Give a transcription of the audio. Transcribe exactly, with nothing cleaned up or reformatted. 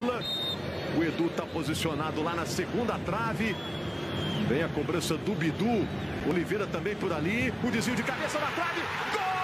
O Edu está posicionado lá na segunda trave. Vem a cobrança do Bidu. Oliveira também por ali. O desvio de cabeça na trave. Gol!